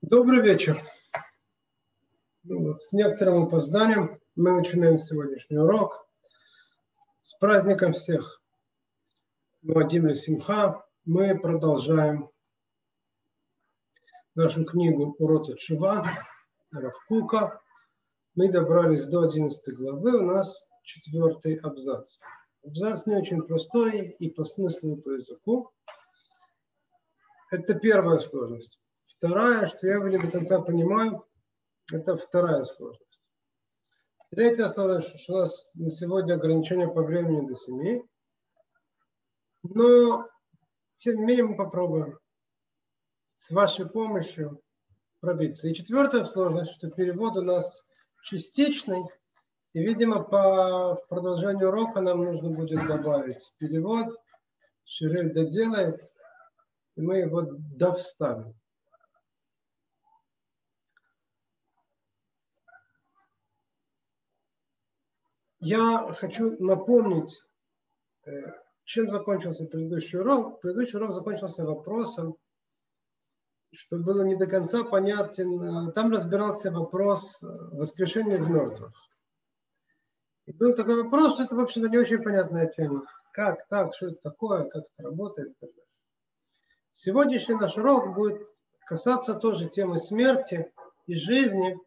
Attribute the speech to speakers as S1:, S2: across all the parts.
S1: Добрый вечер. С некоторым опозданием мы начинаем сегодняшний урок. С праздником всех Муадим ле-Симха. Мы продолжаем нашу книгу Урот ат-Шува Рав Кока. Мы добрались до 11 главы, у нас 4-й абзац. Абзац не очень простой и по смыслу, и по языку. Это первая сложность. Вторая, что я его не до конца понимаю, это вторая сложность. Третья сложность, что у нас на сегодня ограничение по времени до 7. Но, тем не менее, мы попробуем с вашей помощью пробиться. И четвертая сложность, что перевод у нас частичный. И, видимо, по продолжению урока нам нужно будет добавить перевод. Ширель доделает, и мы его довставим. Я хочу напомнить, чем закончился предыдущий урок. Предыдущий урок закончился вопросом, что было не до конца понятен. Там разбирался вопрос воскрешения из мертвых. И был такой вопрос, что это, в общем-то, не очень понятная тема. Как так, что это такое, как это работает и так далее. Сегодняшний наш урок будет касаться тоже темы смерти и жизни,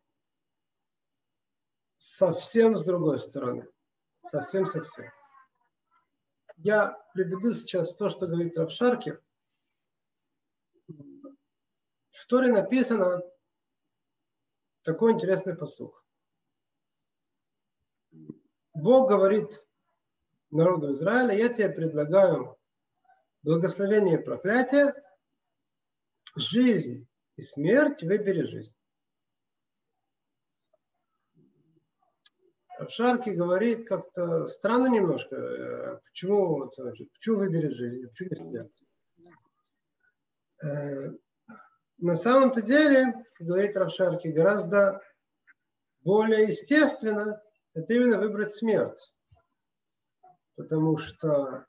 S1: совсем с другой стороны. Совсем-совсем. Я приведу сейчас то, что говорит Рав Шаркер. В Торе написано такой интересный пасук. Бог говорит народу Израиля: я тебе предлагаю благословение и проклятие, жизнь и смерть, выбери жизнь. Шарки говорит как-то странно немножко, почему выбери жизнь, почему не смерть. На самом-то деле, говорит Рав Шарки, гораздо более естественно это именно выбрать смерть. Потому что,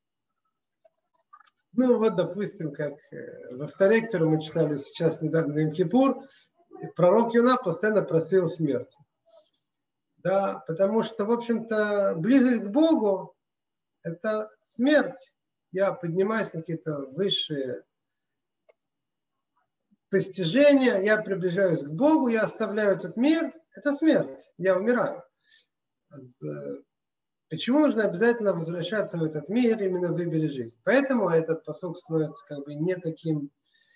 S1: допустим, как во второй лекции мы читали сейчас недавно Йом-Кипур, пророк Йона постоянно просил смерти. Да, потому что, в общем-то, близость к Богу – это смерть. Я поднимаюсь на какие-то высшие постижения, я приближаюсь к Богу, я оставляю этот мир – это смерть, я умираю. Почему нужно обязательно возвращаться в этот мир, именно выбери жизнь? Поэтому этот пасук становится как бы не таким,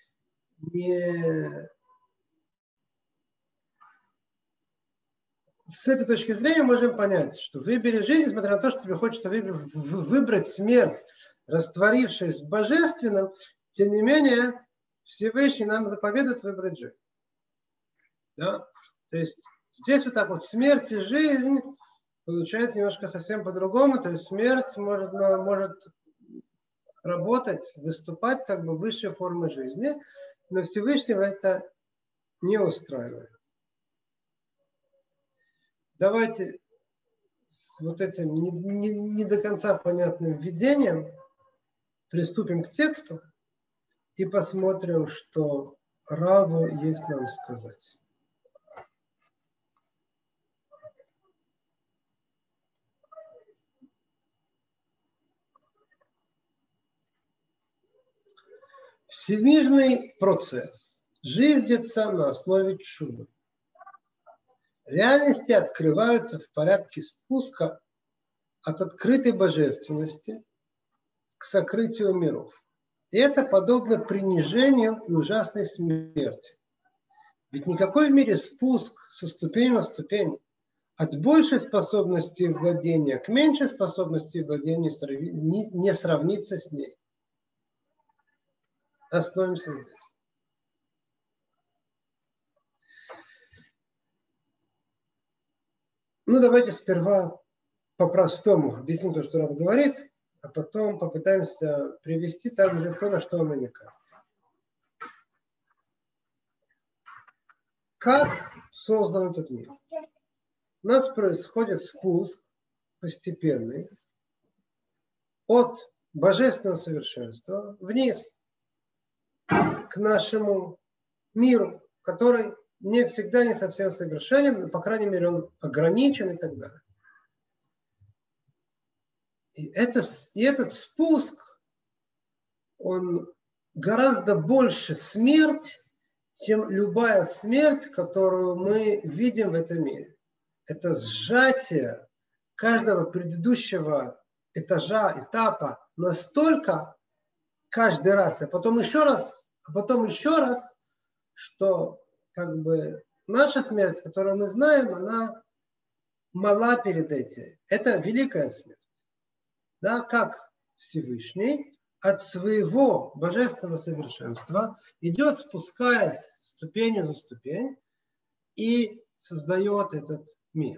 S1: С этой точки зрения можем понять, что выбери жизнь, несмотря на то, что тебе хочется выбрать смерть, растворившись в божественном, тем не менее Всевышний нам заповедует выбрать жизнь. Да? То есть здесь вот так вот смерть и жизнь получается немножко совсем по-другому. То есть смерть может работать, выступать как бы высшей формой жизни, но Всевышнего это не устраивает. Давайте с вот этим не до конца понятным введением приступим к тексту и посмотрим, что Раву есть нам сказать. Всемирный процесс жизнится на основе чуда. Реальности открываются в порядке спуска от открытой божественности к сокрытию миров. И это подобно принижению и ужасной смерти. Ведь никакой в мире спуск со ступени на ступень от большей способности владения к меньшей способности владения не сравнится с ней. Остановимся здесь. Давайте сперва по-простому объясним то, что Рав говорит, а потом попытаемся привести также то, на что он намекает. Как создан этот мир? У нас происходит спуск постепенный от божественного совершенства вниз к нашему миру, который не всегда не совсем совершенен, по крайней мере, он ограничен и так далее. И этот спуск, он гораздо больше смерть, чем любая смерть, которую мы видим в этом мире. Это сжатие каждого предыдущего этапа настолько каждый раз, а потом еще раз, что как бы наша смерть, которую мы знаем, она мала перед этим. Это великая смерть. Да, как Всевышний от своего божественного совершенства идет, спускаясь ступенью за ступень и создает этот мир.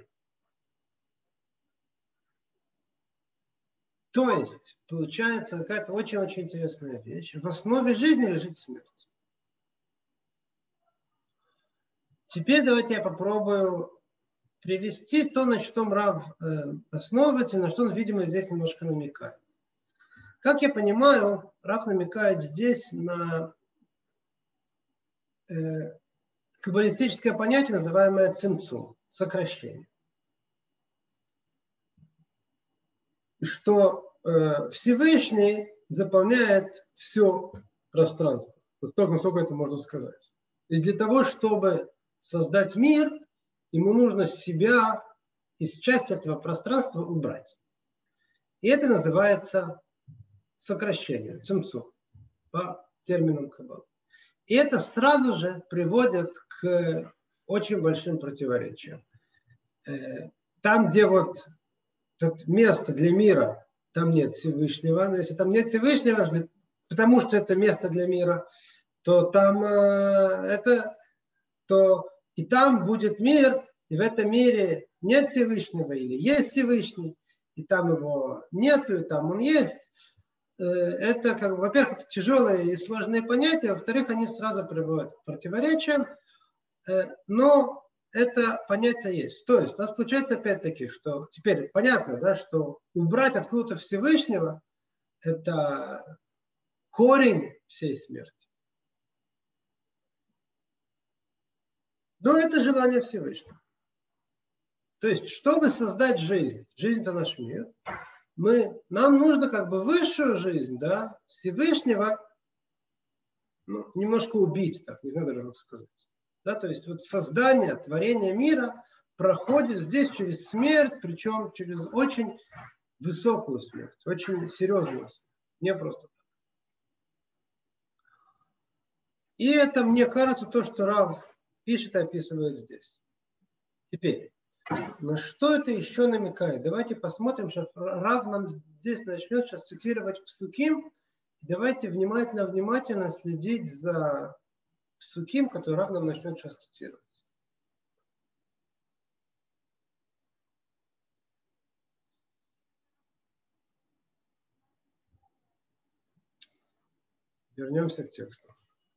S1: То есть, получается какая-то очень-очень интересная вещь. В основе жизни лежит смерть. Теперь давайте я попробую привести то, на чем Рав основывается, на что он, видимо, здесь немножко намекает. Как я понимаю, Рав намекает здесь на каббалистическое понятие, называемое цимцум, сокращение. Что Всевышний заполняет все пространство. Настолько, насколько это можно сказать. И для того, чтобы создать мир, ему нужно себя из части этого пространства убрать. И это называется сокращение, цимцум, по терминам Каббалы. И это сразу же приводит к очень большим противоречиям. Там, где вот место для мира, там нет Всевышнего. Но если там нет Всевышнего, потому что это место для мира, то там и там будет мир, и в этом мире нет Всевышнего или есть Всевышний, и там его нету, и там он есть. Это, как бы, во-первых, это тяжелые и сложные понятия, во-вторых, они сразу приводят к противоречиям, но это понятие есть. То есть у нас получается опять-таки, что теперь понятно, да, что убрать откуда-то Всевышнего – это корень всей смерти. Но это желание Всевышнего. То есть, чтобы создать жизнь, жизнь – это наш мир, нам нужно как бы высшую жизнь, да, Всевышнего, немножко убить, так, не знаю даже, как сказать. Да, то есть вот создание, творение мира проходит здесь через смерть, причем через очень высокую смерть, очень серьезную смерть, не просто так. И это, мне кажется, то, что Рав пишет и описывает здесь. Теперь, на что это еще намекает? Давайте посмотрим, что Рав нам здесь начнет сейчас цитировать псуким. Давайте внимательно следить за псуким, который Рав нам начнет сейчас цитировать. Вернемся к тексту.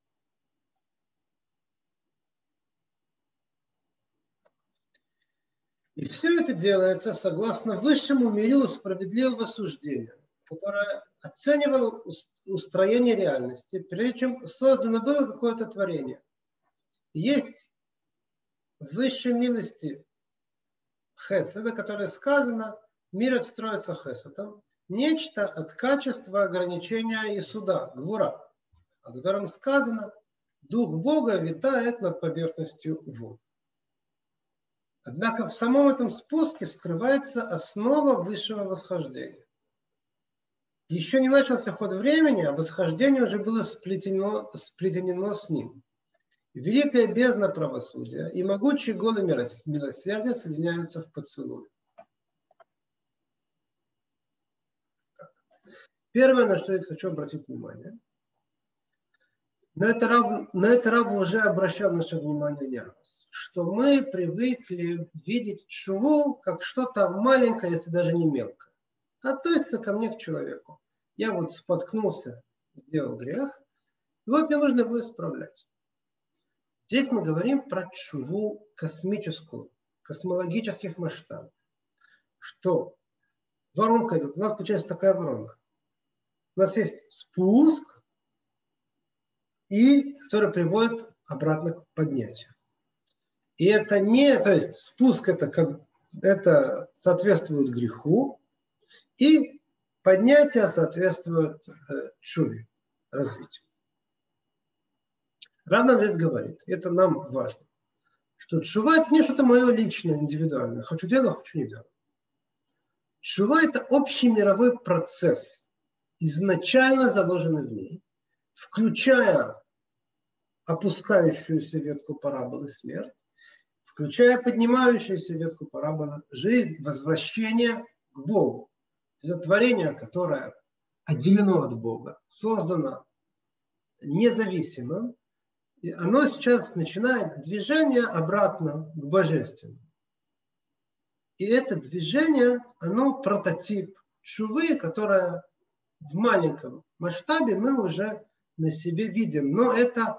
S1: И все это делается согласно высшему мерилу справедливого суждения, которое оценивало устроение реальности, прежде чем создано было какое-то творение. Есть в высшей милости хеседа, которое сказано, мир отстроится хеседом, нечто от качества ограничения и суда, гвура, о котором сказано, Дух Бога витает над поверхностью вод. Однако в самом этом спуске скрывается основа высшего восхождения. Еще не начался ход времени, а восхождение уже было сплетено с ним. Великая бездна правосудия и могучий голый милосердия соединяются в поцелуе. Первое, на что я хочу обратить внимание. На это Рав уже обращал наше внимание не раз, что мы привыкли видеть тшуву как что-то маленькое, если даже не мелкое. Относится ко мне, к человеку. Я вот споткнулся, сделал грех, и вот мне нужно его исправлять. Здесь мы говорим про тшуву космическую, космологических масштабов. Что воронка идет, у нас получается такая воронка. У нас есть спуск, и который приводит обратно к поднятию. И это не, то есть спуск это соответствует греху, и поднятие соответствует тшуве, развитию. Рав нам здесь говорит, это нам важно, что тшува это не что-то мое личное, индивидуальное. Хочу делать, хочу не делать. Тшува это общий мировой процесс, изначально заложенный в ней, включая опускающуюся ветку параболы смерть, включая поднимающуюся ветку параболы жизнь, возвращение к Богу. Это творение, которое отделено от Бога, создано независимо, и оно сейчас начинает движение обратно к божественному. И это движение, оно прототип тшувы, которое в маленьком масштабе мы уже на себе видим. Но это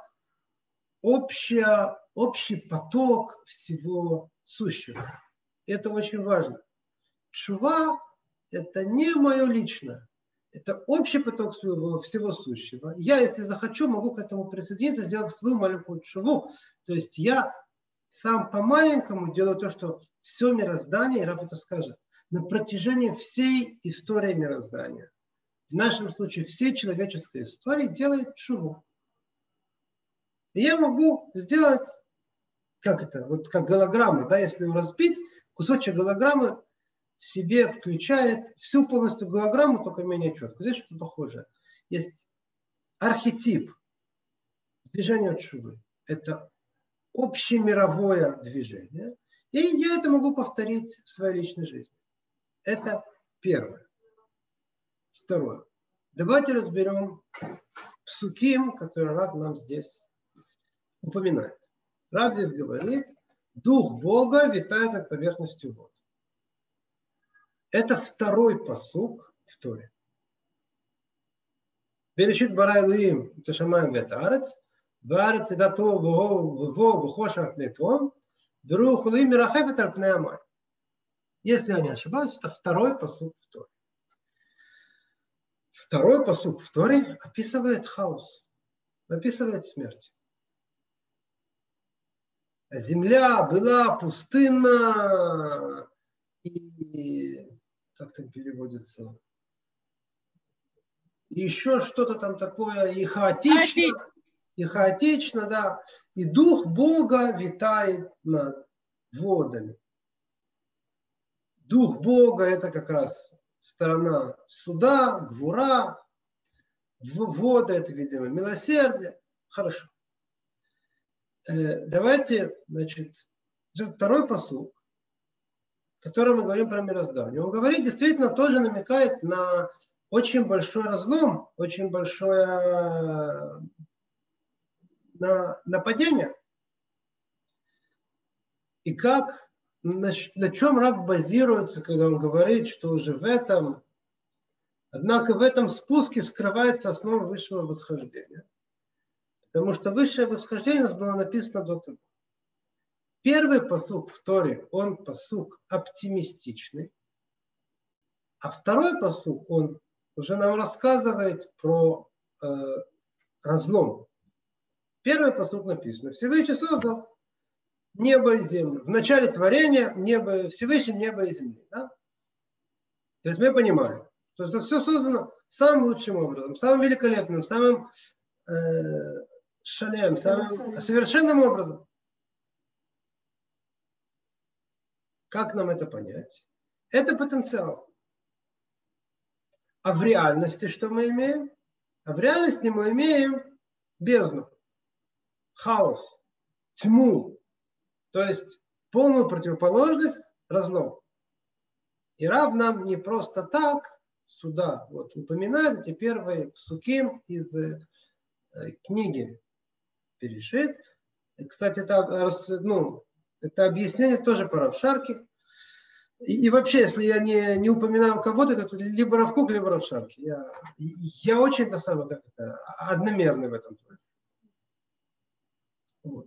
S1: общий поток всего сущего. Это очень важно. Тшува – это не мое личное. Это общий поток всего сущего. Я, если захочу, могу к этому присоединиться, сделав свою маленькую тшуву. То есть я сам по-маленькому делаю то, что все мироздание, и Рав это скажет, на протяжении всей истории мироздания, в нашем случае всей человеческой истории, делает тшуву. И я могу сделать, вот как голограмма, да, если его разбить, кусочек голограммы в себе включает всю полностью голограмму, только менее четко. Здесь что-то похожее. Есть архетип движения тшувы. Это общемировое движение. И я это могу повторить в своей личной жизни. Это первое. Второе. Давайте разберем псуким, который Рав нам здесь упоминает. Рав здесь говорит, Дух Бога витает над поверхностью вод. Это второй пасук в Торе. Берешит бара Элоим эт ашамаим вет аарец, ваарец эт атов вво вхошах летом, врух Элоим мирахефет аль пней амай. Если я не ошибаюсь, это второй пасук в Торе. Второй пасук в Торе описывает хаос, описывает смерть. Земля была пустынна и, как там переводится, еще что-то там такое, и хаотично, да. И Дух Бога витает над водами. Дух Бога – это как раз сторона суда, гвура, вода – это, видимо, милосердие. Хорошо. Давайте, значит, второй пасук, в котором мы говорим про мироздание. Он говорит, действительно, тоже намекает на очень большой разлом, очень большое нападение. И как, на чем Рав базируется, когда он говорит, что уже однако в этом спуске скрывается основа высшего восхождения. Потому что высшее восхождение у нас было написано до того. Первый пасук в Торе, он пасук оптимистичный. А второй пасук, он уже нам рассказывает про разлом. Первый пасук написано. Всевышний создал небо и землю. В начале творения Всевышний небо и земли. Да? То есть мы понимаем, что это все создано самым лучшим образом, самым великолепным, самым шалем, самым совершенным образом. Как нам это понять? Это потенциал. А в реальности что мы имеем? А в реальности мы имеем бездну, хаос, тьму. То есть полную противоположность разлом. И Рав нам не просто так сюда упоминает эти первые псуким из книги Берешит. Кстати, это объяснение тоже по Рав Шарки. И вообще, если я не упоминал кого-то, это либо Рав Кук, либо Рав Шарки. Я очень одномерный в этом. Вот.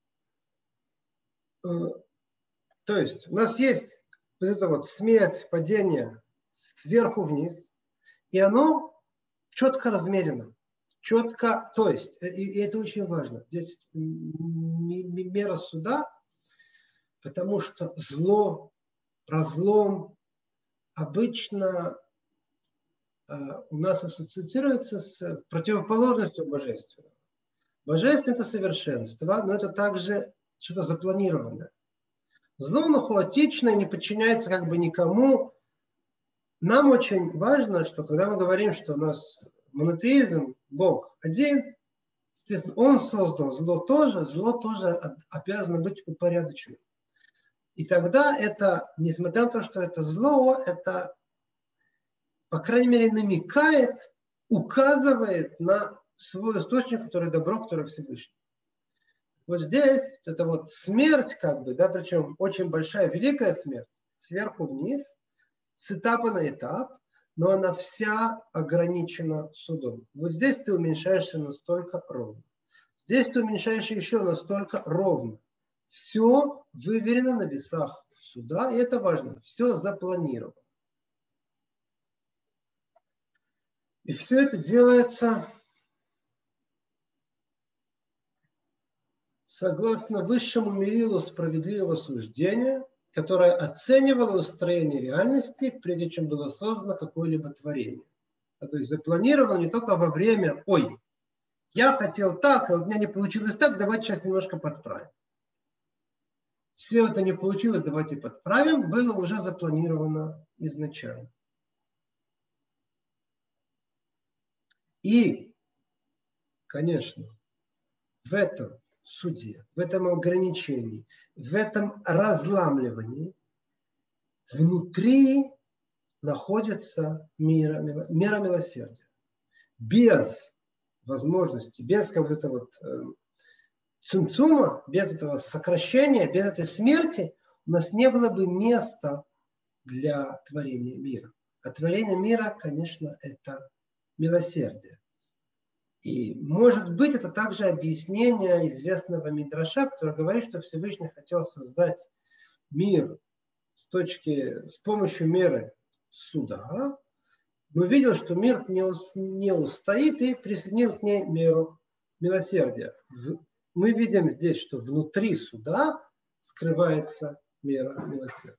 S1: То есть у нас есть смерть, падение сверху вниз, и оно четко размерено, четко, то есть, и это очень важно, здесь мера суда, потому что зло, разлом обычно у нас ассоциируется с противоположностью божественного. Божественное – это совершенство, но это также что-то запланированное. Зло, оно хаотично и не подчиняется как бы никому. Нам очень важно, что когда мы говорим, что у нас монотеизм, Бог один, естественно, Он создал зло тоже обязано быть упорядоченным. И тогда это, несмотря на то, что это зло, это, по крайней мере, намекает, указывает на свой источник, который добро, который Всевышний. Вот здесь это вот смерть, как бы, да, причем очень большая, великая смерть, сверху вниз, с этапа на этап, но она вся ограничена судом. Вот здесь ты уменьшаешься настолько ровно. Здесь ты уменьшаешься еще настолько ровно. Все выверено на весах суда, и это важно. Все запланировано. И все это делается согласно высшему мерилу справедливого суждения, которое оценивало устроение реальности, прежде чем было создано какое-либо творение. То есть запланировано не только во время, ой, я хотел так, а у меня не получилось так, давайте сейчас немножко подправим. Все это не получилось, давайте подправим, было уже запланировано изначально. И, конечно, в этом суде, в этом ограничении, в этом разламливании внутри находится мера милосердия. Без возможности, без какого-то вот цумцума, без этого сокращения, без этой смерти у нас не было бы места для творения мира. А творение мира, конечно, это милосердие. И, может быть, это также объяснение известного Мидраша, который говорит, что Всевышний хотел создать мир с помощью меры суда, но видел, что мир не устоит и присоединил к ней меру милосердия. Мы видим здесь, что внутри суда скрывается мера милосердия.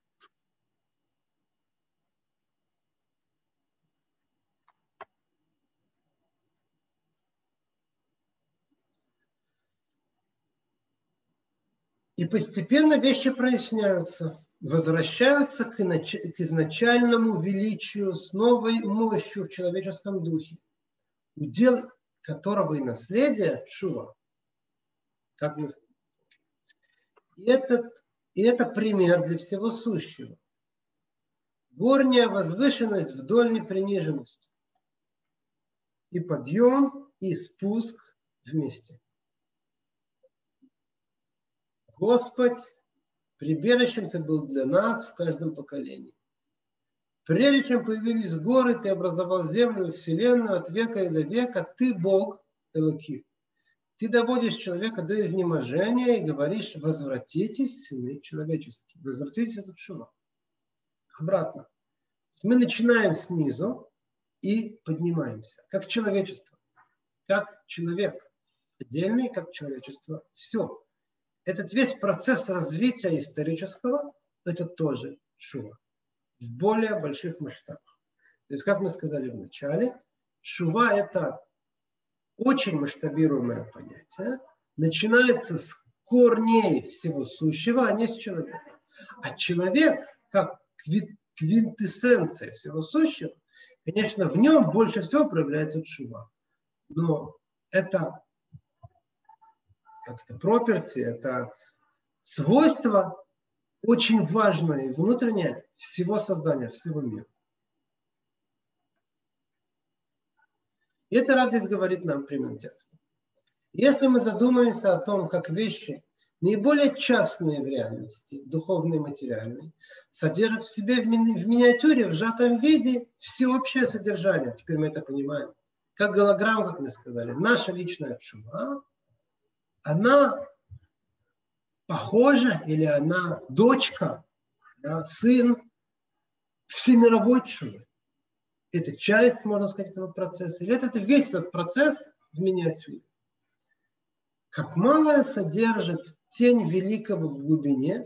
S1: И постепенно вещи проясняются, возвращаются к изначальному величию с новой мощью в человеческом духе, удел которого и наследие тшува. И это пример для всего сущего. Горняя возвышенность вдоль неприниженности. И подъем, и спуск вместе. Господь, прибежищем Ты был для нас в каждом поколении. Прежде чем появились горы, Ты образовал землю и вселенную от века и до века. Ты Бог, Элоким. Ты доводишь человека до изнеможения и говоришь: возвратитесь, сыны человеческие. Возвратитесь от тшува. Обратно. Мы начинаем снизу и поднимаемся. Как человечество. Как человек. Отдельный, как человечество. Все. Этот весь процесс развития исторического, это тоже тшува. В более больших масштабах. То есть, как мы сказали в начале, тшува – это очень масштабируемое понятие. Начинается с корней всего сущего, а не с человека. А человек, как квинтэссенция всего сущего, конечно, в нем больше всего проявляется тшува. Но это property, это свойство очень важное и внутреннее всего создания, всего мира. И это Рав здесь говорит нам прямым текстом. Если мы задумаемся о том, как вещи, наиболее частные в реальности, духовные и материальные, содержат в себе в миниатюре, в сжатом виде всеобщее содержание. Теперь мы это понимаем. Как голограмма, как мы сказали. Наша личная тшува, она похожа или она дочка, да, сын всемировой тшувы. Это часть, можно сказать, этого процесса. Или это весь этот процесс, в миниатюре. Как малое содержит тень великого в глубине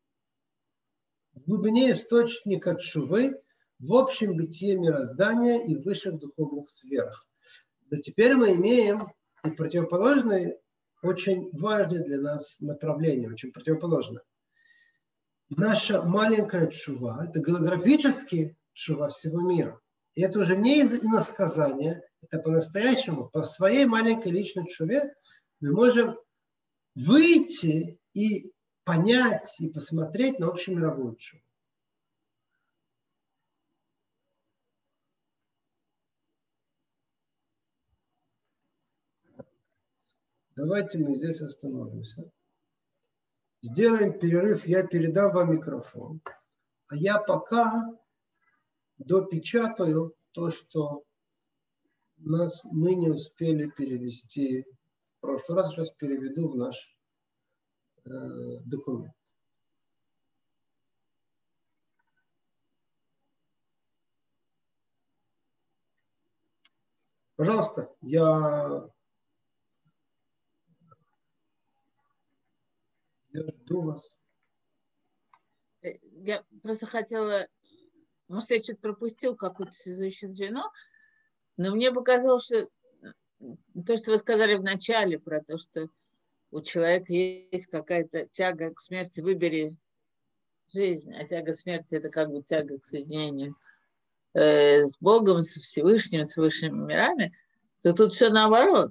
S1: источника тшувы, в общем бытие мироздания и высших духовных сферах. Но теперь мы имеем и противоположное, очень важное для нас направление, очень противоположное. Наша маленькая тшува – это голографически тшува всего мира. И это уже не из иносказания, это по-настоящему, по своей маленькой личной тшуве мы можем выйти и понять, и посмотреть на общемировую тшуву. Давайте мы здесь остановимся. Сделаем перерыв, я передам вам микрофон. А я пока допечатаю то, что мы не успели перевести в прошлый раз. Сейчас переведу в наш документ. Пожалуйста, я жду вас.
S2: Я просто хотела, может, я что-то пропустил, какое-то связующее звено, но мне показалось, что то, что вы сказали в начале, про то, что у человека есть какая-то тяга к смерти, выбери жизнь, а тяга к смерти – это как бы тяга к соединению с Богом, с Всевышним, с высшими мирами, то тут все наоборот.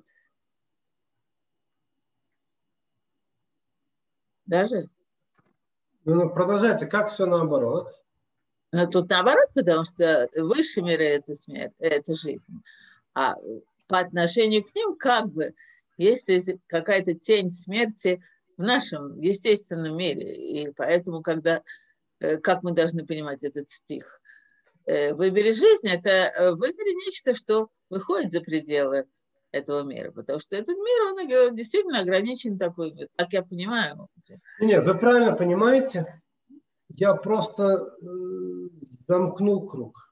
S2: Даже?
S1: Ну, продолжайте, как все наоборот?
S2: Но тут наоборот, потому что высшие миры – это смерть, это жизнь. А по отношению к ним как бы есть какая-то тень смерти в нашем естественном мире. И поэтому, когда, как мы должны понимать этот стих, выбери жизнь – это выбери нечто, что выходит за пределы этого мира, потому что этот мир, он действительно ограничен такой, как я понимаю.
S1: Нет, вы правильно понимаете. Я просто замкнул круг.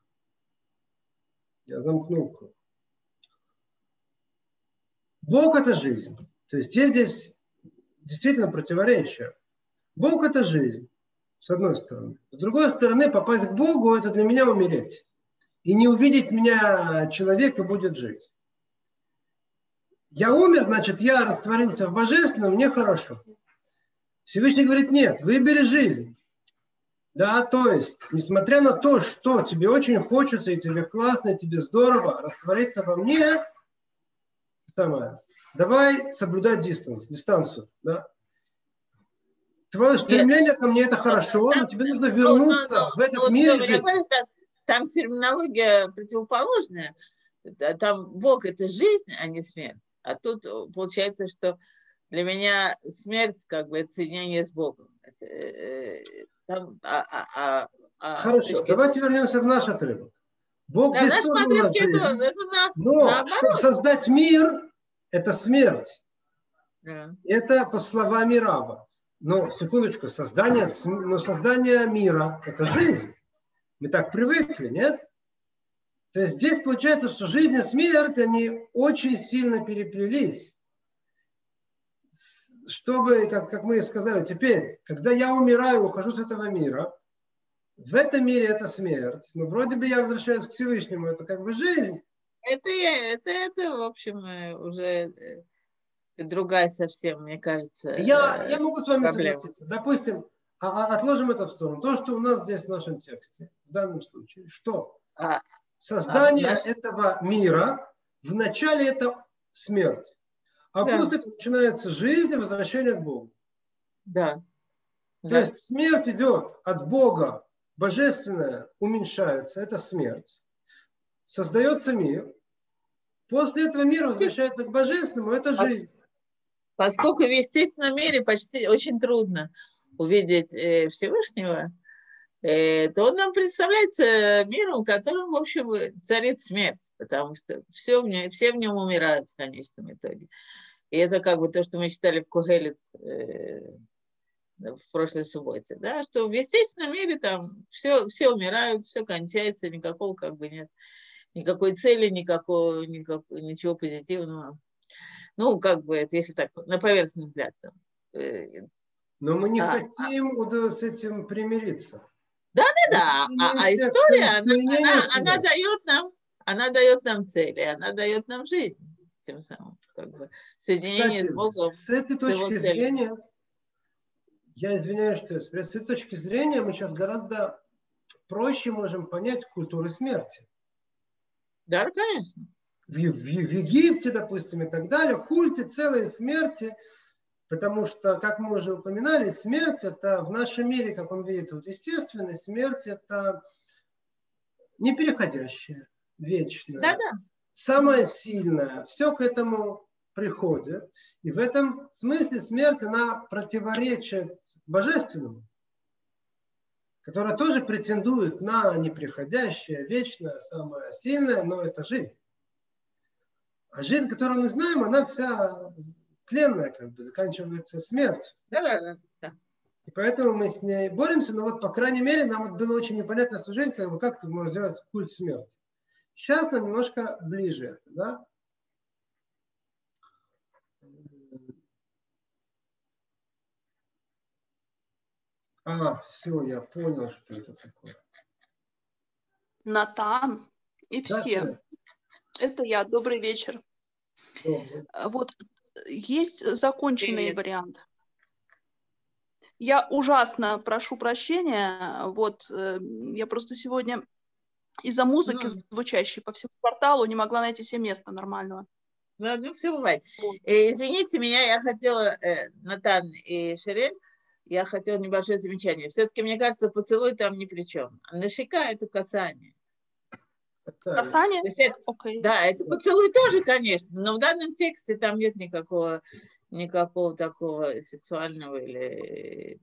S1: Бог – это жизнь. То есть есть здесь действительно противоречие. Бог – это жизнь, с одной стороны. С другой стороны, попасть к Богу – это для меня умереть. И не увидеть меня человек и будет жить. Я умер, значит, я растворился в божественном, мне хорошо. Всевышний говорит, нет, выбери жизнь. Да, то есть, несмотря на то, что тебе очень хочется, и тебе классно, и тебе здорово раствориться во мне, давай соблюдать дистанцию. Да? Твое стремление ко мне это хорошо, но тебе нужно вернуться в этот мир и жить.
S2: Там терминология противоположная. Там Бог – это жизнь, а не смерть. А тут получается, что для меня смерть как бы это соединение с Богом. Там,
S1: хорошо, давайте вернемся в наш отрывок. Бог здесь тоже у нас жизнь. Но чтобы создать мир, это смерть. Да. Это по словам Рава. Но, секундочку, создание мира – это жизнь. Мы так привыкли, нет? То есть здесь получается, что жизнь и смерть, они очень сильно переплелись. Чтобы, как мы и сказали, теперь, когда я умираю, ухожу с этого мира, в этом мире это смерть, но вроде бы я возвращаюсь к Всевышнему, это как бы жизнь.
S2: Это в общем, уже другая совсем, мне кажется,
S1: Я могу с вами
S2: проблема.
S1: согласиться. Допустим, отложим это в сторону. То, что у нас здесь в нашем тексте, в данном случае, что создание этого мира, вначале это смерть, а после этого начинается жизнь и возвращение к Богу.
S2: Да.
S1: То есть смерть идет от Бога, божественное уменьшается, это смерть. Создается мир. После этого мир возвращается к божественному, это жизнь.
S2: Поскольку в естественном мире почти очень трудно увидеть Всевышнего, то он нам представляется миром, в котором, в общем, царит смерть, потому что все в нем умирают в конечном итоге. И это как бы то, что мы читали в Кохелет в прошлой субботе, да, что в естественном мире там все умирают, все кончается, никакого как бы нет, никакой цели, ничего позитивного Ну, как бы, это если так, на поверхностный взгляд. Там.
S1: Но мы не хотим с этим примириться.
S2: Да. А история, она дает нам цели, она дает нам жизнь. Тем самым, как бы, соединение
S1: Кстати,
S2: с Богом.
S1: с этой точки зрения, я извиняюсь, что с этой точки зрения мы сейчас гораздо проще можем понять культуру смерти.
S2: Да, конечно.
S1: В Египте, допустим, и так далее, культы целые смерти, потому что, как мы уже упоминали, смерть это в нашем мире, как он видит, вот естественная смерть это непереходящая, вечная, самая сильная, все к этому приходит. И в этом смысле смерть, она противоречит божественному, которое тоже претендует на неприходящее, вечное, самое сильное, но это жизнь. А жизнь, которую мы знаем, она вся тленная, как бы, заканчивается смертью.
S2: Да.
S1: И поэтому мы с ней боремся, но вот, по крайней мере, нам вот было очень непонятно служение, как ты можешь сделать культ смерти. Сейчас нам немножко ближе, да? Все, я понял, что это такое.
S3: Натан и все. Это я. Добрый вечер.
S1: Добрый.
S3: Вот есть законченный вариант. Я ужасно прошу прощения. Вот я просто сегодня из-за музыки, звучащей по всему кварталу, не могла найти себе места нормального.
S2: Ну, все бывает. Извините меня, я хотела, Натан и Шерель, я хотела небольшое замечание. Все-таки, мне кажется, поцелуй там ни при чем. На щека это касание.
S3: Касание?
S2: Okay. Да, это поцелуй тоже, конечно, но в данном тексте там нет никакого такого сексуального или...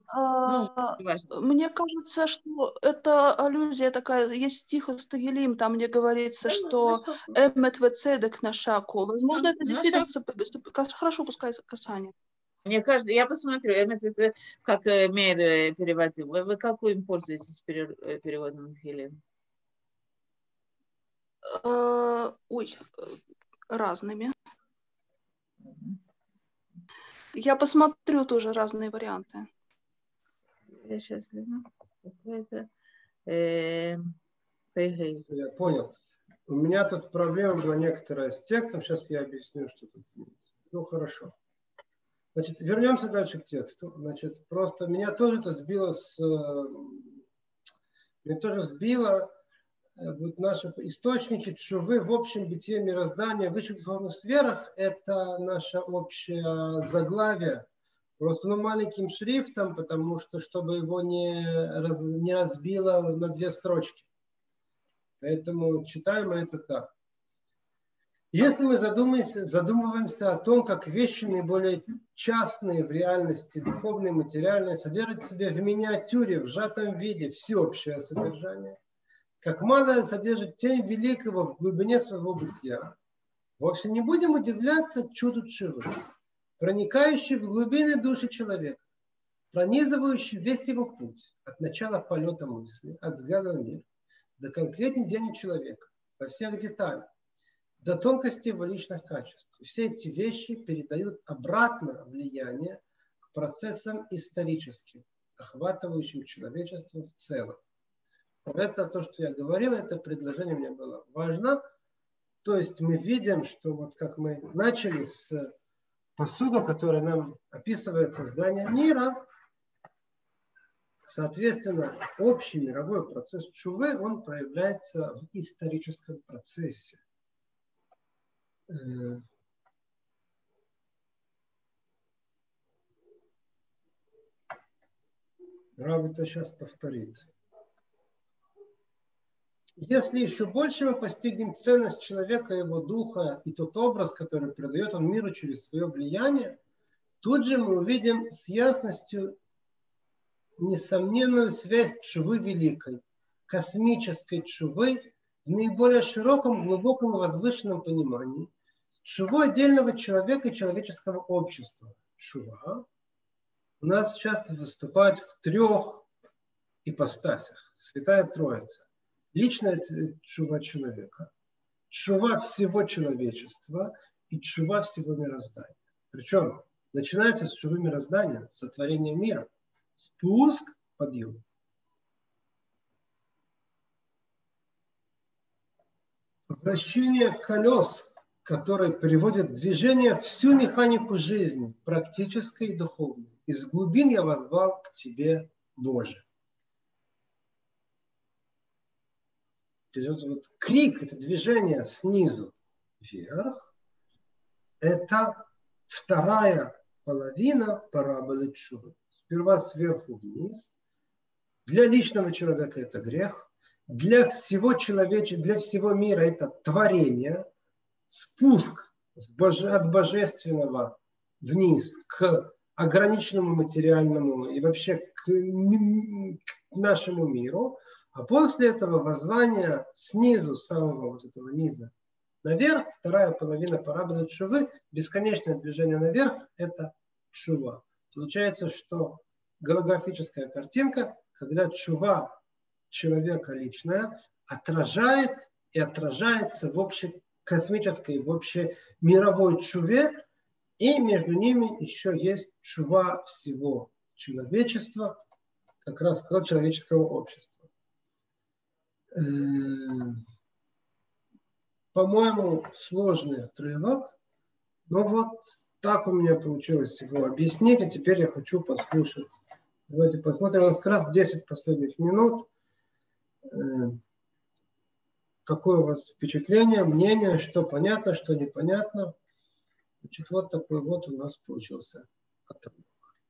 S3: Мне кажется, что это аллюзия такая, есть стих из Тагилим, там где говорится, что «эмет вецедек на шаку». Возможно, это действительно хорошо пускай касание.
S2: Мне кажется, я посмотрю, как Мейр переводил. Вы какую пользуетесь переводом Тагилим?
S3: Разными. Я посмотрю тоже разные варианты.
S2: Я сейчас гляну.
S1: Я понял. У меня тут проблема была некоторая с текстом. Сейчас я объясню, что тут. Ну, хорошо. Значит, вернемся дальше к тексту. Значит, просто меня тоже это сбило вот наши источники тшувы в общем бытие мироздания в высших духовных сферах. Это наше общее заглавие. Просто маленьким шрифтом, потому что, чтобы его не разбило на 2 строчки. Поэтому читаем это так. Если мы задумываемся о том, как вещи наиболее частные в реальности, духовные, материальные, содержат в себе в миниатюре, в сжатом виде всеобщее содержание, как малое содержит тень великого в глубине своего бытия, вовсе не будем удивляться чуду тшувы, проникающий в глубины души человека, пронизывающий весь его путь, от начала полета мысли, от взгляда на мир, до конкретных деяний человека, во всех деталях, до тонкости его личных качеств. Все эти вещи передают обратно влияние к процессам историческим, охватывающим человечество в целом. Это то, что я говорил, это предложение мне было важно. То есть мы видим, что вот как мы начали с пасука, который нам описывает создание мира, соответственно, общий мировой процесс тшувы, он проявляется в историческом процессе. Рав это сейчас повторит. Если еще больше мы постигнем ценность человека, его духа и тот образ, который придает он миру через свое влияние, тут же мы увидим с ясностью несомненную связь тшувы великой, космической тшувы в наиболее широком, глубоком и возвышенном понимании, тшуву отдельного человека и человеческого общества. Тшува у нас сейчас выступает в 3 ипостасях. Святая Троица. Личная тшува человека, тшува всего человечества и тшува всего мироздания. Причем начинается с тшувы мироздания, сотворения мира. Спуск, подъем. Вращение колес, которое приводит в движение всю механику жизни, практической и духовной. Из глубин я воззвал к тебе, Боже. То есть вот крик, это движение снизу вверх, это вторая половина параболы тшувы. Сперва сверху вниз. Для личного человека это грех. Для всего человечества, для всего мира это творение. Спуск от божественного вниз к ограниченному материальному и вообще к нашему миру. А после этого воззвание снизу, самого вот этого низа наверх, вторая половина параболы тшувы, бесконечное движение наверх, это тшува. Получается, что голографическая картинка, когда тшува человека личная отражает и отражается в общей космической, в общей мировой тшуве, и между ними еще есть тшува всего человечества, как раз человеческого общества. По-моему, сложный отрывок, но вот так у меня получилось его объяснить, и теперь я хочу послушать. Давайте посмотрим, у нас как раз 10 последних минут. Какое у вас впечатление, мнение, что понятно, что непонятно. Значит, вот такой вот у нас получился отрывок.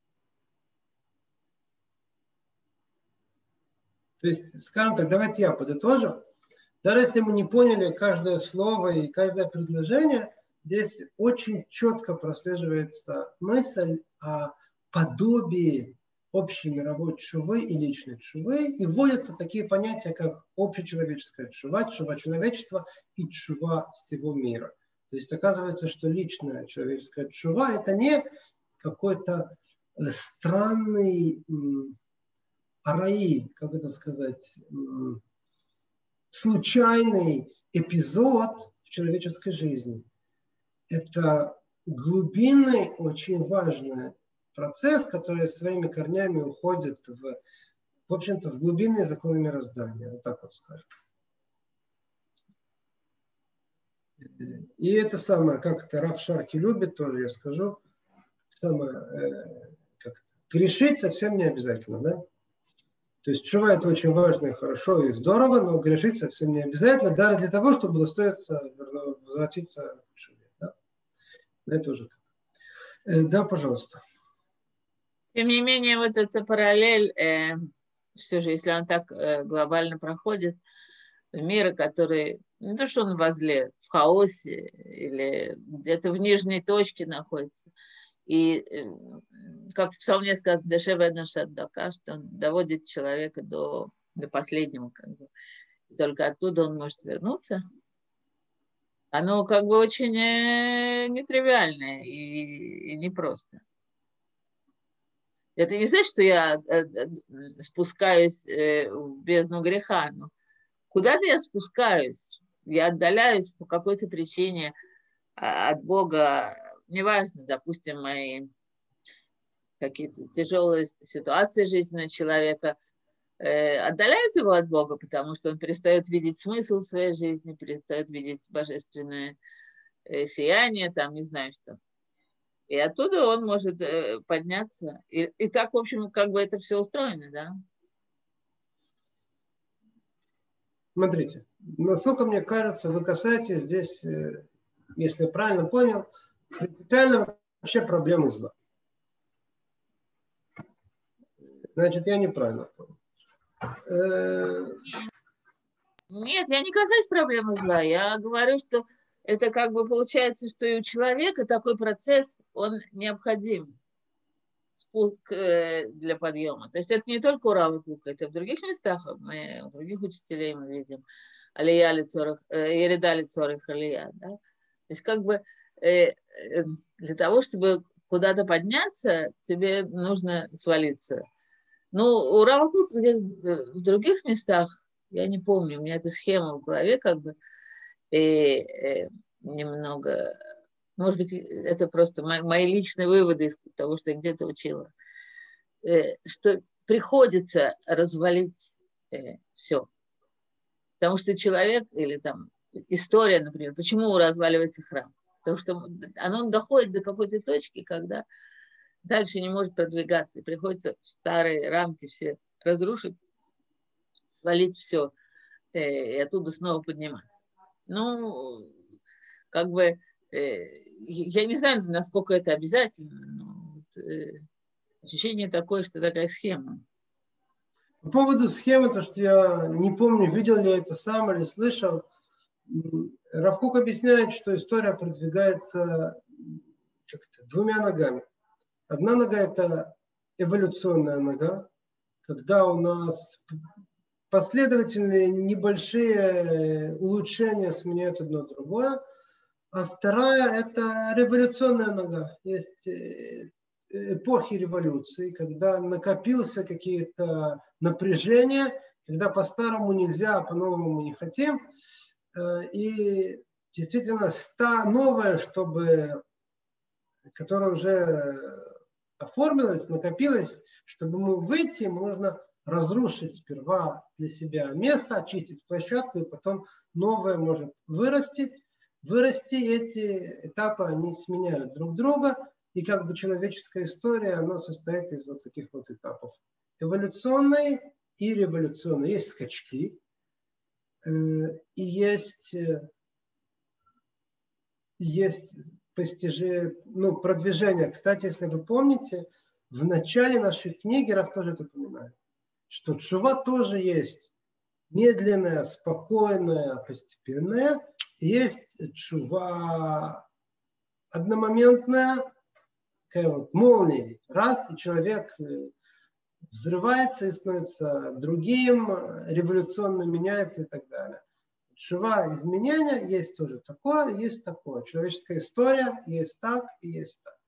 S1: То есть, скажем так, давайте я подытожу. Даже если мы не поняли каждое слово и каждое предложение, здесь очень четко прослеживается мысль о подобии общей мировой тшувы и личной тшувы, и вводятся такие понятия, как общечеловеческая тшува, тшува человечества и тшува всего мира. То есть оказывается, что личная человеческая тшува – это не какой-то странный араи, как это сказать, случайный эпизод в человеческой жизни. Это глубинный, очень важный процесс, который своими корнями уходит в общем-то, в глубинные законы мироздания. Вот так вот скажем. И это самое, как это Рав Шарки любит, тоже я скажу, самое, грешить совсем не обязательно, да? То есть тшува это очень важно и хорошо и здорово, но грешить совсем не обязательно, даже для того, чтобы удостоиться возвратиться к тшуве. Да? Это уже так. Да, пожалуйста.
S2: Тем не менее, вот эта параллель, все же, если он так глобально проходит, мира, который не то, что он возле, в хаосе или где-то в нижней точке находится, и, как в псалме сказано, дешевая наша отдака, что он доводит человека до последнего, как бы. И только оттуда он может вернуться. Оно как бы очень нетривиальное и непросто. Это не значит, что я спускаюсь в бездну греха, но куда-то я спускаюсь, я отдаляюсь по какой-то причине от Бога. Неважно, допустим, мои какие-то тяжелые ситуации жизненного человека отдаляют его от Бога, потому что он перестает видеть смысл в своей жизни, перестает видеть божественное сияние, там, не знаю что. И оттуда он может подняться. И так, в общем, как бы это все устроено, да?
S1: Смотрите, насколько мне кажется, вы касаетесь здесь, если я правильно понял, принципиально вообще проблемы зла. Значит, я неправильно понял.
S2: Нет, я не касаюсь проблемы зла. Я говорю, что это как бы получается, что и у человека такой процесс, он необходим. Спуск для подъема. То есть это не только у Рава Кука, это в других местах, у других учителей мы видим. Алия лицорах, ереда лицорах алия. Да? То есть как бы для того, чтобы куда-то подняться, тебе нужно свалиться. Но у Рава Кука где-то в других местах, я не помню, у меня эта схема в голове как бы немного может быть, это просто мои личные выводы из того, что я где-то учила, что приходится развалить все. Потому что человек, или там история, например, почему разваливается храм? Потому что оно доходит до какой-то точки, когда дальше не может продвигаться. И приходится в старые рамки все разрушить, свалить все и оттуда снова подниматься. Ну, как бы, я не знаю, насколько это обязательно, но вот, ощущение такое, что такая схема.
S1: По поводу схемы, то, что я не помню, видел ли я это сам или слышал, Рав Кук объясняет, что история продвигается двумя ногами. Одна нога – это эволюционная нога, когда у нас последовательные небольшие улучшения сменяют одно другое. А вторая – это революционная нога. Есть эпохи революции, когда накопился какие-то напряжения, когда по-старому нельзя, а по-новому мы не хотим. И действительно новое, которое уже оформилось, накопилось, чтобы ему выйти, нужно разрушить сперва для себя место, очистить площадку, и потом новое может вырасти. Эти этапы, они сменяют друг друга, и как бы человеческая история, она состоит из вот таких вот этапов. Эволюционной и революционной. Есть скачки, и есть продвижение. Кстати, если вы помните, в начале нашей книги Рав тоже это упоминает, что тшува тоже есть медленная, спокойная, постепенная. Есть тшува одномоментная, такая вот молния. Раз, и человек взрывается и становится другим, революционно меняется и так далее. Тшува изменения есть тоже такое, есть такое. Человеческая история есть так и есть так.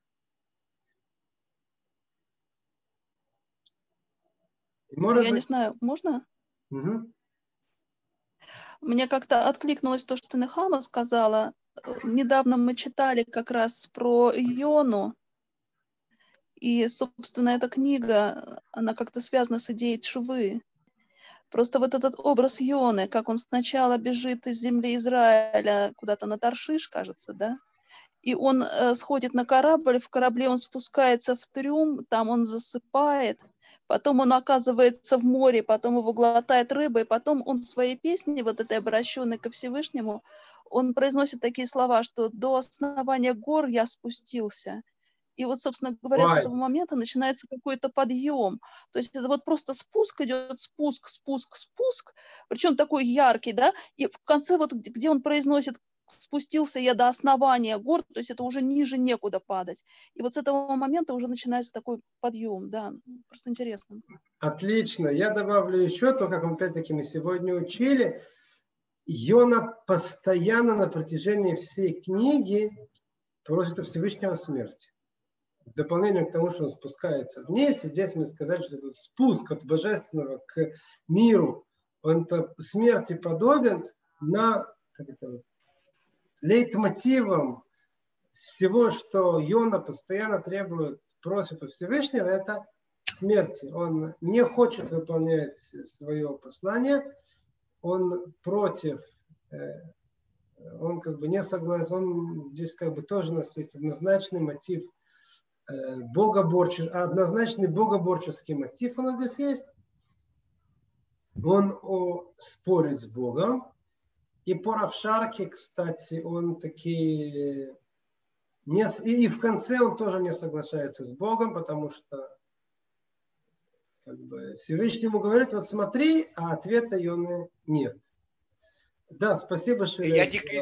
S3: Я не знаю, можно?
S1: Угу.
S3: Мне как-то откликнулось то, что Нехама сказала. Недавно мы читали как раз про Йону. И, собственно, эта книга, она как-то связана с идеей тшувы. Просто вот этот образ Йоны, как он сначала бежит из земли Израиля куда-то на Таршиш, кажется, да? И он сходит на корабль, в корабле он спускается в трюм, там он засыпает, потом он оказывается в море, потом его глотает рыба, и потом он в своей песне, вот этой обращенной ко Всевышнему, он произносит такие слова, что до основания гор я спустился. И вот, собственно говоря, с этого момента начинается какой-то подъем. То есть это вот просто спуск идет, спуск, причем такой яркий, да, и в конце вот, где он произносит «спустился я до основания гор», то есть это уже ниже некуда падать. И вот с этого момента уже начинается такой подъем, да, просто интересно.
S1: Отлично. Я добавлю еще то, как опять-таки мы сегодня учили. Йона постоянно на протяжении всей книги просит у Всевышнего смерти. В дополнение к тому, что он спускается вниз, и здесь мы сказали, что этот спуск от божественного к миру, он-то смерти подобен на лейтмотивом всего, что Йона постоянно требует, просит у Всевышнего, это смерти. Он не хочет выполнять свое послание, он против, он как бы не согласен, он здесь как бы тоже у нас есть однозначный мотив однозначный богоборческий мотив у нас здесь есть. Он спорит с Богом. И по Рав Шарке, кстати, он и в конце он тоже не соглашается с Богом, потому что как бы Всевышнему говорит, вот смотри, а ответа Йоны нет. Да, спасибо, Ширей.
S4: Я дико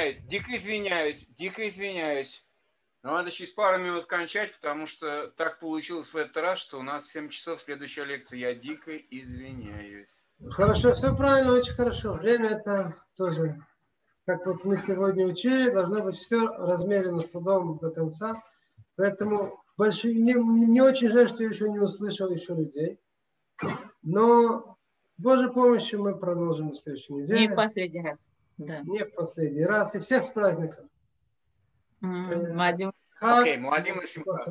S4: извиняюсь. Но надо через пару минут кончать, потому что так получилось в этот раз, что у нас в 7 часов следующая лекция. Я дико извиняюсь.
S1: Хорошо, все правильно, очень хорошо. Время это тоже, как вот мы сегодня учили, должно быть все размерено судом до конца. Поэтому мне очень жаль, что я еще не услышал еще людей. Но с Божьей помощью мы продолжим в следующей неделе.
S2: Не в последний раз. Да.
S1: Не в последний раз. И всех с праздником.
S2: Мадим.
S4: Окей, Муадим Ласимха.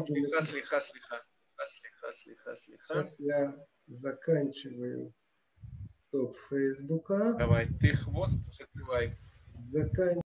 S1: Сейчас я заканчиваю стоп Фейсбука.
S4: Давай, ты хвост закрывай.